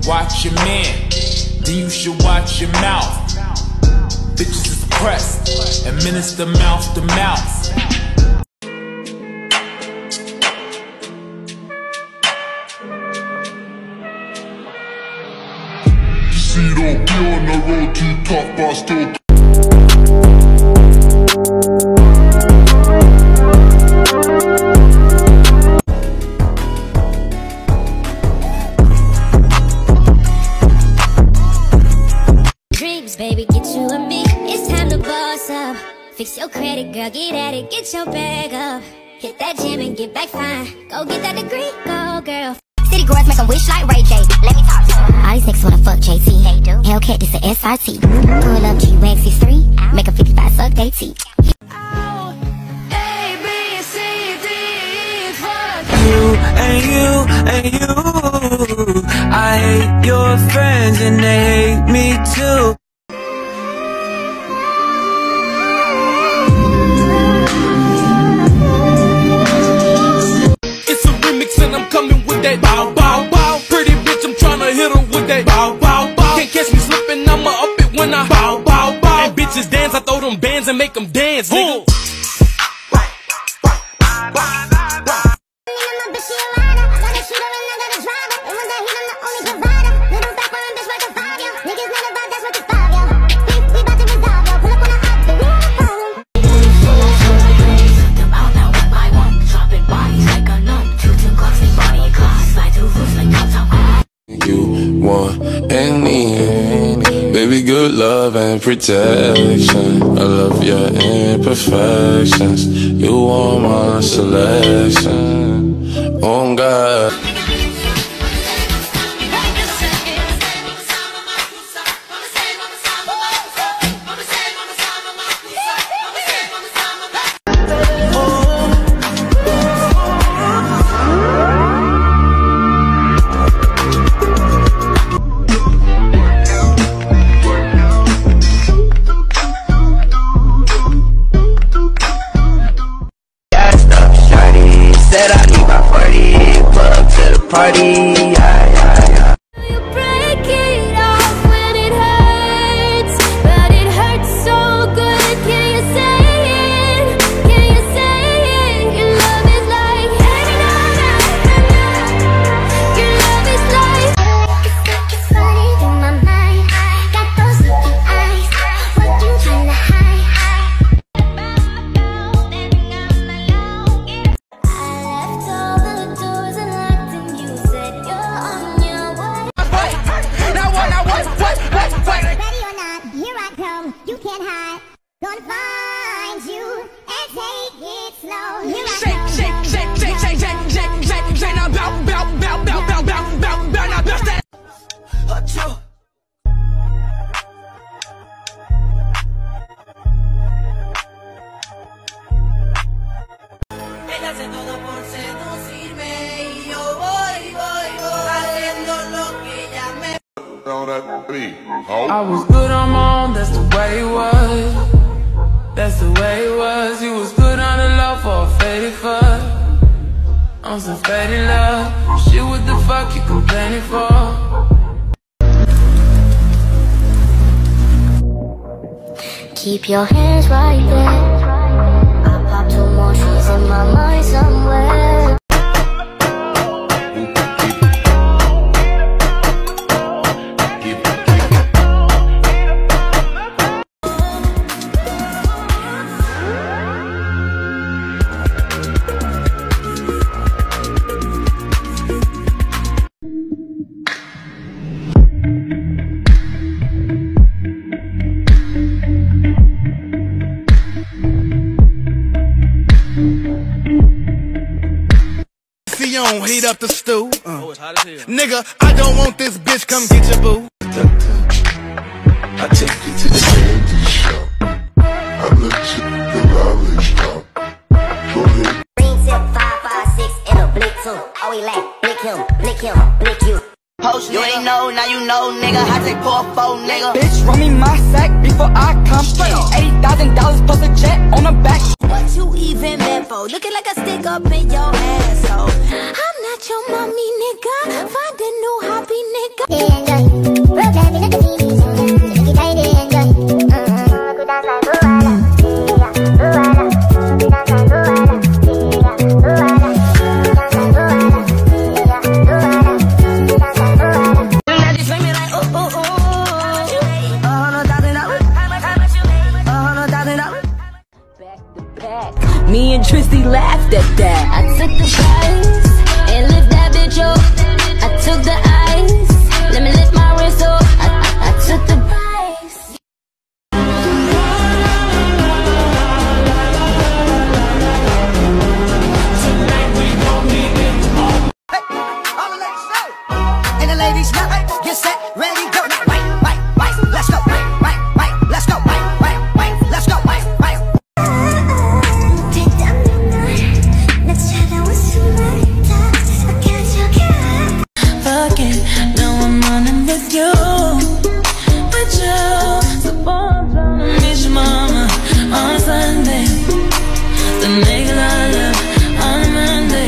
watch your man, then you should watch your mouth. Bitches is pressed, administer mouth to mouth. See, don't be on the road too tough, but still. Dreams, baby, get you and me. It's time to boss up. Fix your credit, girl, get at it, get your bag up. Hit that gym and get back fine. Go get that degree, go girl. City girls make a wish like Ray J. Let me talk to her. All these niggas wanna fuck JT. They do. Hellcat, this a SRT. Pull up G-Wax C3. Make a 55 suck they teeth. You and you. I hate your friends and they hate me too. It's a remix and I'm coming with that bow bow bow. Pretty bitch, I'm tryna hit her with that bow bow bow. Can't catch me slipping, I'ma up it when I bow bow bow. And bitches dance, I throw them bands and make them dance, nigga. Baby, good love and protection. I love your imperfections. You are my selection. Oh God. Said I need my 40, pull up to the party, yeah. You break it off when it hurts, but it hurts so good. Can you say it? Can you say it? Your love is like, hey, your love is like. It's running through my mind. Got those looking eyes. What you trying to hide? You can't hide, gonna find you and take it slow. Shake, now bow, now bounce that. Él hace todo por seducirme y yo voy haciendo lo que ella me. I was good on my own, that's the way it was. That's the way it was. You was good on the low for a faded fuck. On some faded love. Shit, what the fuck you complaining for? Keep your hands right there. I pop two more trees in my mind somewhere. Heat up the stew. Oh, it's hot as hell. Nigga, I don't want this bitch, come get your boo. I take you to the candy shop. I let you the lollipop. Go ahead. Green tip 556 in a blick too. Oh, he like blick him, blick you. Post, you ain't know, now you know, nigga. I take 4-4, nigga. Bitch, run me my sack before I come. $80,000 plus a jet on the back. What you even meant for? Looking like a stick up in your asshole. I'm not your mommy, nigga. Find a new hobby, nigga. snap, get set, ready, go. Now, right, let's go. Right, let's go. Right, let's go. Right. Fuck it, now I'm running with you. So boy, I'm tryna miss your mama on Sunday. The nigga I love on a Monday.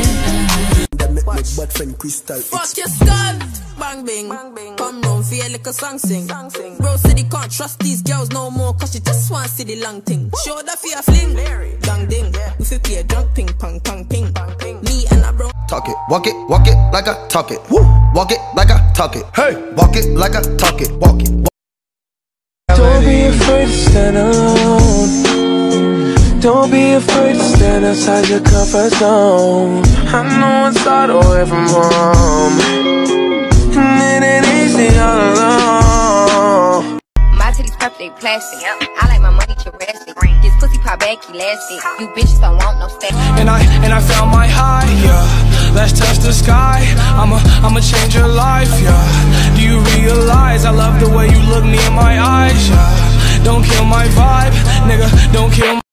Fuck your skull, bang bing. Come round, feel like a song sing. Bro said he can't trust these girls no more, cause she just want to see the long thing. Show that for your fling, bang ding. We fit play a drunk ping, pong ping. Me and a bro. Talk it, walk it like I talk it. Woo. Walk it like I talk it. Hey, walk it like I talk it. Walk it. Don't be afraid to stand alone. Don't be afraid to stand outside your comfort zone. I know it's hard away from home, and it ain't easy all alone. My titties purple, they plastic. I like my money Jurassic. This pussy pop back elastic. You bitches don't want no stack. And I found my high, yeah. Let's touch the sky. I'ma change your life, yeah. Do you realize I love the way you look me in my eyes, yeah. Don't kill my vibe, nigga, don't kill my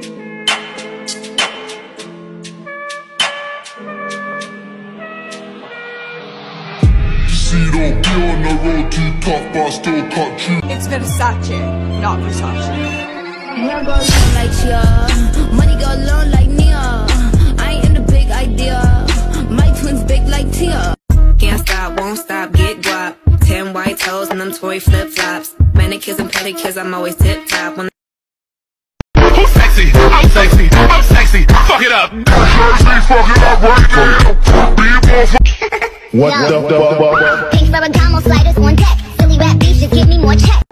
Don't be on the road too tough, but I still cut you. It's Versace, not Versace. Hair go long like Chia, money go long like Nia. I ain't in the big idea, my twins big like Tia. Can't stop, won't stop, get guap. 10 white toes and them Tory flip-flops. Manicures and pedicures, I'm always tip-top. Who's sexy? I'm sexy. I'm sexy. Fuck it up. Fuck it up right now. What the fuck? Pink Ferragamo sliders on deck. Silly rap beef, just give me more check.